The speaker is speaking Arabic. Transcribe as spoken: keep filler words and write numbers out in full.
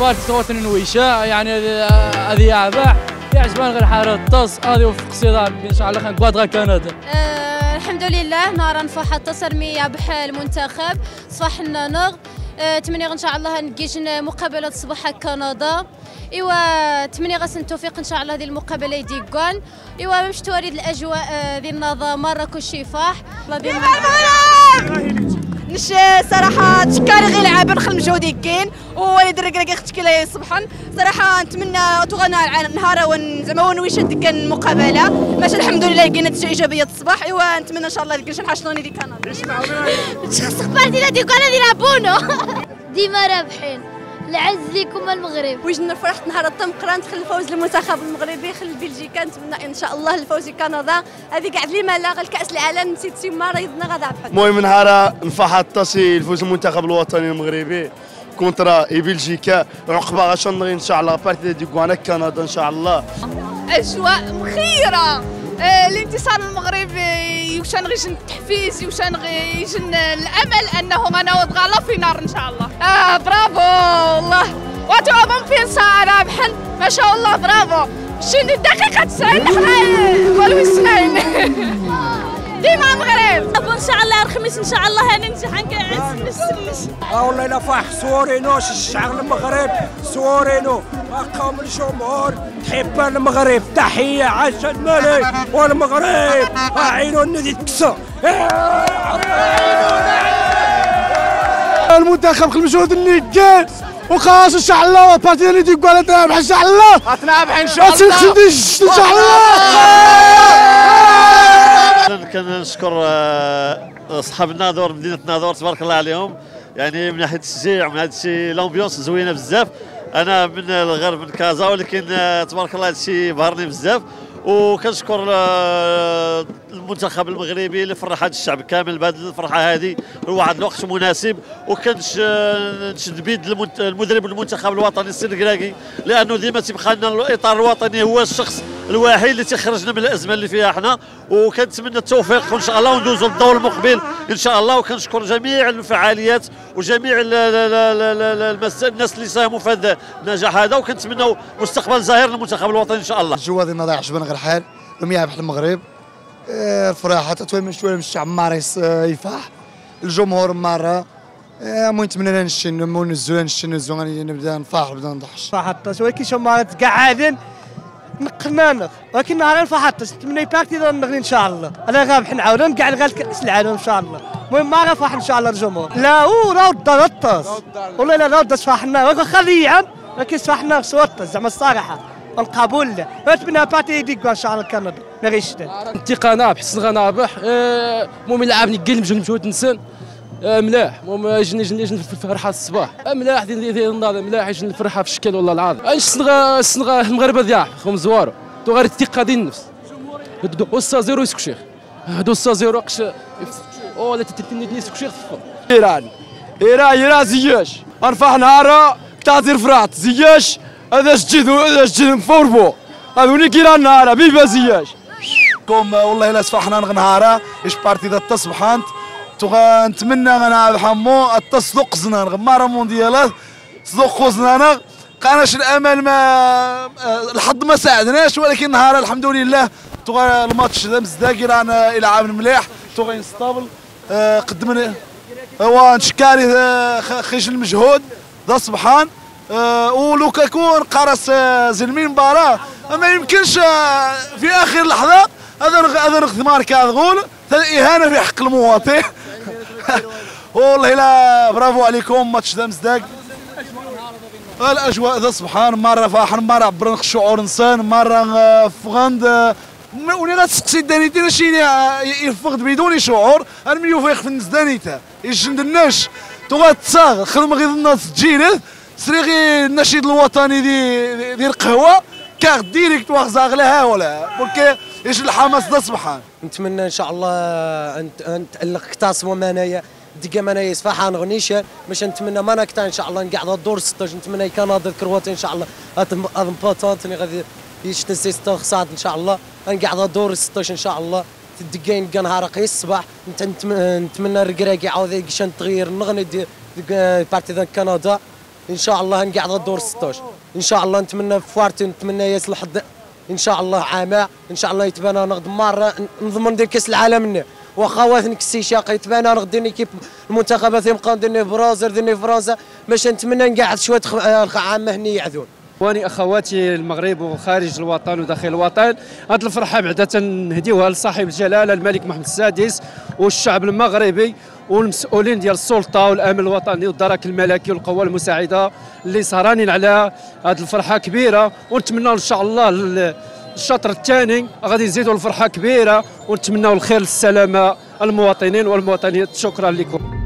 بارتي توتن ويشاء يعني هذه عباح يعجبان غير حاره الطاس هذه وفق صدام ان شاء الله كنقاد غير كندا. أه الحمد لله نهار نفوح التصرميه بحال المنتخب صباح النغ أه تمني ان شاء الله نجيش مقابله صباح كندا ايوا تمني غاس التوفيق ان شاء الله هذه المقابله يديكون ايوا باش توريد الاجواء ذي النظام مراكش شفاح نش صراحه تشكاري غير لعابه نخل مجهودين كاين ووليد الركراكي اختك لي صبحا صراحه نتمنى تغنى نهار ون زعما ونويش ديك المقابله ماشي الحمد لله لقينا نتيجه ايجابيه الصباح ايوا نتمنى ان شاء الله لقينا نحاشلوني ديك كندا الاخبار ديال ديك انا يلعبونو ديما رابحين العز ليكم المغرب. واش فرحت نهار الطمقره ندخل الفوز للمنتخب المغربي خل بلجيكا نتمنى ان شاء الله الفوز كندا هذه كاع لي مالا غير كاس العالم نسيت تما ريضنا غادا بحال. المهم نهار نفرح الطاسي الفوز المنتخب الوطني المغربي كونترا بلجيكا عقبه غاشنغي ان شاء الله بارتي دي غوانا كندا ان شاء الله. اجواء مخيره آه الانتصار المغربي وشان غيجن التحفيز وشان غيجن الامل انه غنوض غالا في نار ان شاء الله. اه برافو والله وتعظم في صار بحال ما شاء الله برافو شنو الدقيقه تسعين حنا ولو سنين ديما المغرب ان شاء الله الخميس ان شاء الله هننجح نقعد نسمش. اه والله الا فاح صورينو الشعب المغرب صورينو اقام الجمهور تحب المغرب تحيه عاش الملك والمغرب عينو النادي تكسى المنتخب خل مجهود النيكان وخلاص ان شاء الله بارتي اللي تيقول لها تنابح ان شاء الله غتنابح ان شاء الله ان شاء الله. كنشكر اصحاب الناظور مدينه الناظور تبارك الله عليهم يعني من ناحيه التشجيع من هذا الشيء لامبيونس زوينه بزاف. انا من الغرب من كازا ولكن تبارك الله هذا الشيء بهرني بزاف وكنشكر المنتخب المغربي اللي فرح هذا الشعب كامل بهذه الفرحه هذه واحد الوقت مناسب وكنشد بيد المدرب المنتخب الوطني السي الكراكي لانه ديما تيبقى لنا الاطار الوطني هو الشخص الوحيد اللي تيخرجنا من الازمه اللي فيها احنا وكنتمنى التوفيق ان شاء الله وندوزوا للدور المقبل ان شاء الله. وكنشكر جميع الفعاليات وجميع الناس اللي ساهموا في هذا النجاح هذا وكنتمنوا مستقبل زاهر للمنتخب الوطني ان شاء الله. الجو هذا نضيع عجبنا غير الحال المياه بحال المغرب الفرحه تتوي من شويه من الشعب مارس يفاح الجمهور مره المهم نتمنى نشي نزول نشي نزول نبدا نفرح نبدا نضحش صراحه ولكن شو مارت قاعدين نقنانخ ولكن نهار نفرحت نتمنى باكتي نغني ان شاء الله انا غابح نعاود نقعد غير كاس العالم ان شاء الله. المهم ما غنفرح ان شاء الله الجمهور لا هو راه دا الطاس والله لا راه دا صفحنا واخا ليعب ولكن صفحنا صوت زعما الصراحه القبول لا نتمنى باكتي ديك ان شاء الله كندا ما غيش الثقه نابح حسن غنابح المهم يلعب نقل مجهود نسن ملاح المهم يجيني يجيني في الفرحه الصباح ملاح ديال ديال النظام ملاح يجيني الفرحه في الشكل والله العظيم السنغا السنغا المغاربه ديال خم زوارو تو غير الثقه ديال النفس وسا زيرو يسكو شيخ هادو سا زيرو قش او لا تتني يسكو شيخ ايران ايران ايران زياش ارفع نهار تعطير فرات زياش هذا جديد هذا جديد فوربو هذوني كيران نهار بيبا زياش كوم والله الا صفحنا نهارا ايش بارتي دا تصبحانت تغا نتمنى انا حمو التصدق زنان غماره مونديالات صدق وزنانا قاناش الامل ما الحظ ما ساعدناش ولكن نهار الحمد لله تغا الماتش ذا مزداقي رانا الى عام مليح تغا ينستابل آه قدمنا هو نشكاري خيش المجهود ذا صبحان آه ولوكاكو نقرص آه زلمين مباراه ما يمكنش آه في اخر لحظه هذا هذا نخدم ماركا غول اهانه في حق المواطن والله لا برافو عليكم ماتش ذا مزداق الاجواء ذا سبحان مره فاحن مره عبر الشعور انسان مره فغند وني غتسقسي دانيتي شي يفقد بدون شعور انا يوفيق في الناس دانيتا يجند الناش تو غتصاغ خدم غير الناس تجيرث سري غير النشيد الوطني دي ديال القهوه كاغ ديريكت واخزاغ لها ولا بوكي ايش الحماس ذا سبحان. نتمنى ان شاء الله نتالق كتاسمو مانايا ديكا مانايا صفاحه نغنيشان باش نتمنى ما نكتا ان شاء الله نقعد الدور ستاش نتمنى كندا الكرواتي ان شاء الله هاد مباطونتني غادي يشتسي ستة خصاد ان شاء الله نقعد الدور ستاش ان شاء الله تدقين كان نهار قيس الصباح نتمنى الركراكي عاود يشان تغيير نغني دي بارتي كندا ان شاء الله نقعد الدور ستة عشر ان شاء الله. نتمنى فوارتي نتمنى يصلح ان شاء الله عامه ان شاء الله يتبانى نغد مره نضمن ندير كاس العالم منه واخا واثنك السيشاق يتبانى نغد دير كيف المنتخبات يبقى ندير برازيل ندير فرنسا باش نتمنى نقعد شويه عامه هني يعذون. اخواني اخواتي المغرب وخارج الوطن وداخل الوطن، هذه الفرحه بعدا تنهديوها لصاحب الجلاله الملك محمد السادس والشعب المغربي والمسؤولين ديال السلطه والامن الوطني والدرك الملكي والقوى المساعده اللي سهرانين على هذه الفرحه كبيره، ونتمنوا ان شاء الله الشطر الثاني غادي نزيدوا الفرحه كبيره ونتمنوا الخير للسلامه المواطنين والمواطنيات. شكرا لكم.